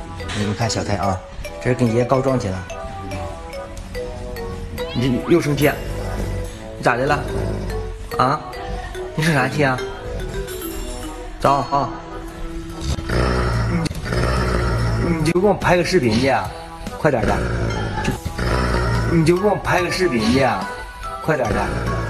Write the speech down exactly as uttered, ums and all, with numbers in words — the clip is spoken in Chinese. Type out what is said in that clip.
你看小太啊，这是跟爷告状去了。你又生气？你咋的了？啊？你生啥气啊？走啊！你你就给我拍个视频去啊！快点的！你就给我拍个视频去啊！快点的！